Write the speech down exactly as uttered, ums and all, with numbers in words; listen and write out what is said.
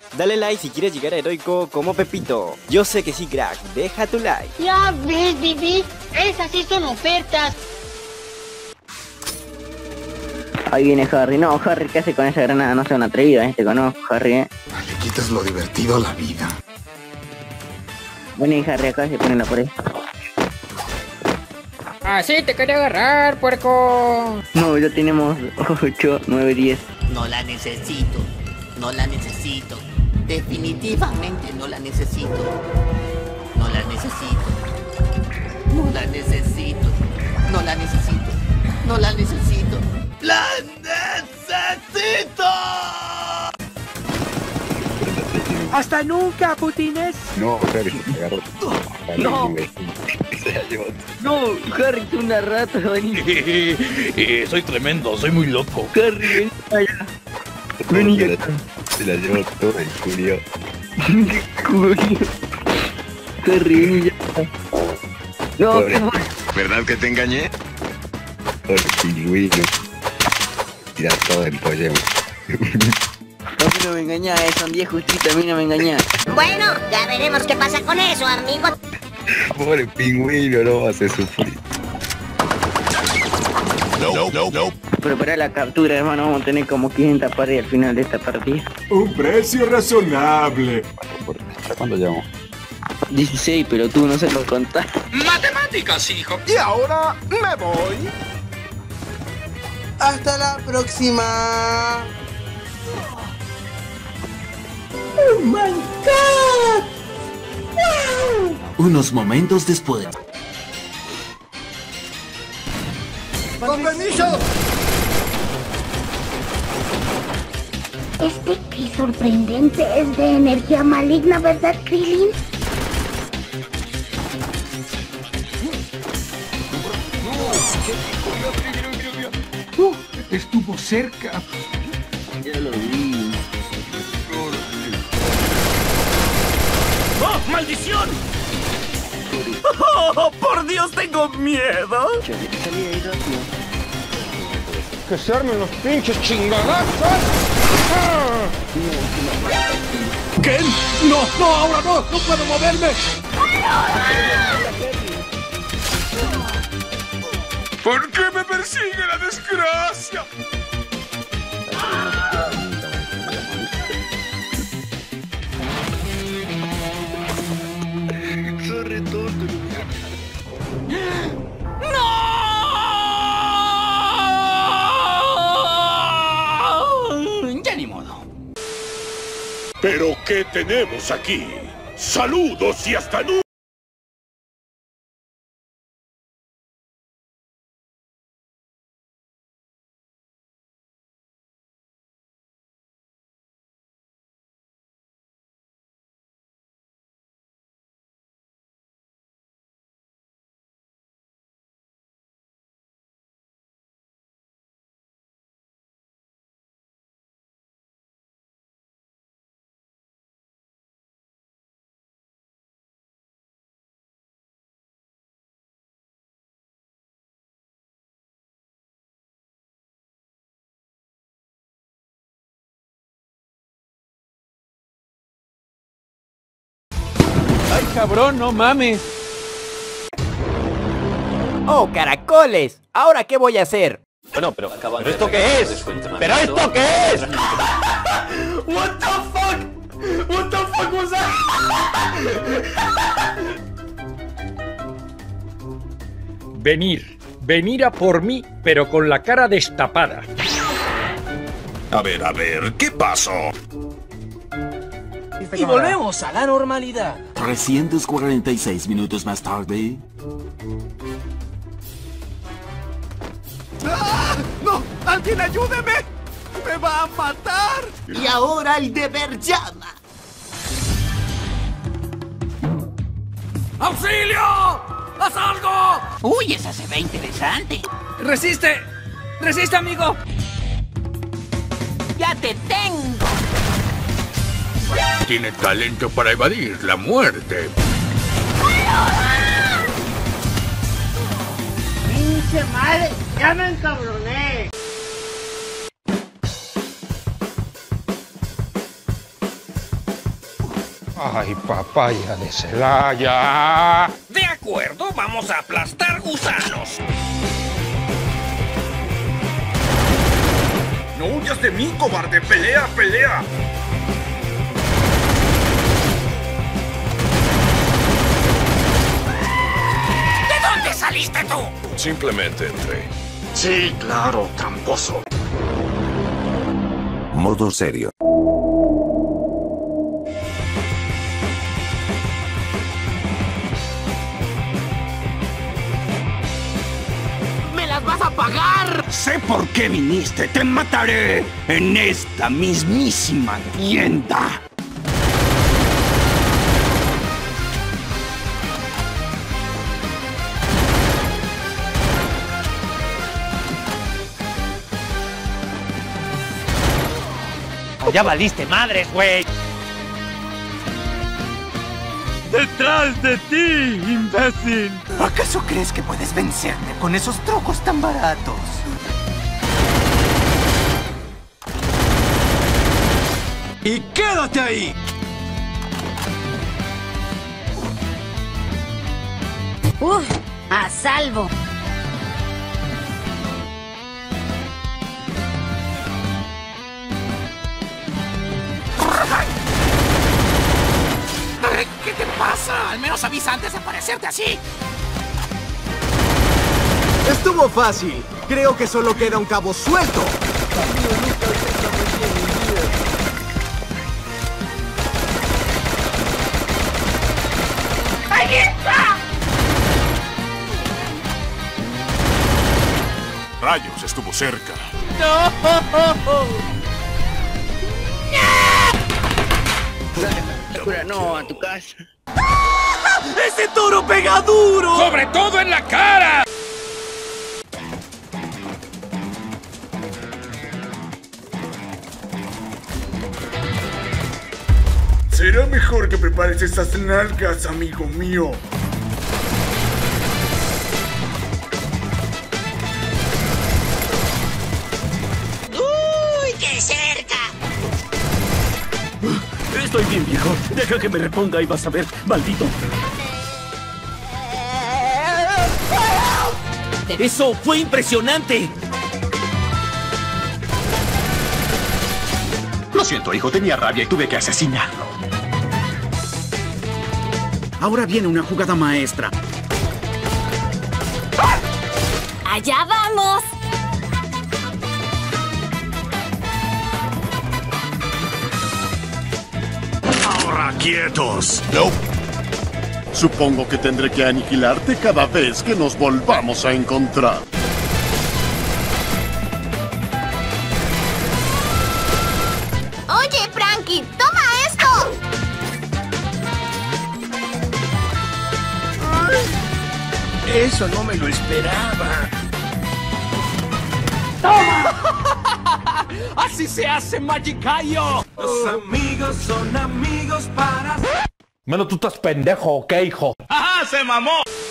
Dale like si quieres llegar a heroico como Pepito. Yo sé que sí, crack. Deja tu like. Ya ves, Bibi. Esas sí son ofertas. Ahí viene Harry. No, Harry, ¿qué hace con esa granada? No sea un atrevido, ¿eh? Te conozco, Harry, ¿eh? Le quitas lo divertido a la vida. Bueno, y Harry acá se pone por ahí. Así te quería agarrar, puerco. No, ya tenemos ocho, nueve, diez. No la necesito. No la necesito. Definitivamente no la necesito. No la necesito. No la necesito. No la necesito. No la necesito. ¡La necesito! ¡Hasta nunca, putines! No, Harry, te agarró. No. No, Harry, tú una rata, vení. eh, soy tremendo, soy muy loco. Harry, ven allá. Vení acá. Se la llevó todo el curio. ¡Qué curio! Harry, vení ya. No, Pobre. qué bueno. ¿Verdad que te engañé? Por pingüino. Tira todo el pollo. A mí no me engañás, eh, son diez justitas, a mí no me engañás. Bueno, ya veremos qué pasa con eso, amigo. Pobre pingüino, no va a hacer sufrir. No, no, no. Prepara la captura, hermano, vamos a tener como quinientas paredes al final de esta partida. Un precio razonable. ¿Hasta cuándo llevamos? dieciséis, pero tú no se lo contás. Matemáticas, hijo. Y ahora me voy. Hasta la próxima. ¡Oh, my God! ¡Wow! Unos momentos después. ¡Con permiso! Este que sorprendente es de energía maligna, ¿verdad, Krillin? Uh, estuvo cerca. Ya lo vi. ¡Oh, maldición! ¡Oh, por Dios, tengo miedo! ¡Que se armen los pinches chingadazos! ¿Qué? ¡No, no, ahora no! ¡No puedo moverme! ¿Por qué me persigue la desgracia? Sorry, tonto. Ya ni modo. ¿Pero qué tenemos aquí? ¡Saludos y hasta nunca! ¡Ay, cabrón, no mames! ¡Oh, caracoles! ¿Ahora qué voy a hacer? Bueno, pero, ¿pero esto qué es? ¿Pero esto qué es? What the fuck? What the fuck was that? Venir, venir a por mí, pero con la cara destapada. A ver, a ver, ¿qué pasó? Y volvemos a la normalidad. trescientos cuarenta y seis minutos más tarde. ¡Ah! ¡No! ¡Alguien ayúdeme! ¡Me va a matar! Y ahora el deber llama. ¡Auxilio! ¡Haz algo! Uy, esa se ve interesante. ¡Resiste! ¡Resiste, amigo! ¡Ya te tengo! Tiene talento para evadir la muerte. ¡Pinche madre! ¡Ya me encabroné! Ay, papaya de Celaya. De acuerdo, vamos a aplastar gusanos. ¡No huyas de mí, cobarde! ¡Pelea, pelea! ¿De dónde saliste tú? Simplemente entré. Sí, claro, tramposo. Modo serio. ¡Me las vas a pagar! Sé por qué viniste. Te mataré en esta mismísima tienda. Ya valiste madres, güey. ¡Detrás de ti, imbécil! ¿Acaso crees que puedes vencerme con esos trucos tan baratos? ¡Y quédate ahí! ¡Uf! ¡A salvo! ¿Qué te pasa? Al menos avisa antes de parecerte así. Estuvo fácil. Creo que solo queda un cabo suelto. ¡Ahí está! Rayos, estuvo cerca. ¡No! No, a tu casa. ¡Ese toro pega duro! ¡Sobre todo en la cara! Será mejor que prepares esas nalgas, amigo mío. ¡Uy, qué cerca! Estoy bien, viejo. Deja que me reponga y vas a ver, maldito. ¡Eso fue impresionante! Lo siento, hijo. Tenía rabia y tuve que asesinarlo. Ahora viene una jugada maestra. ¡Allá vamos! ¡Ahora quietos! No. Supongo que tendré que aniquilarte cada vez que nos volvamos a encontrar. Oye, Frankie, toma esto. Eso no me lo esperaba. ¡Así se hace, Magicayo! Los amigos son amigos para... Mano, tú estás pendejo, ¿ok, hijo? ¡Ajá, se mamó!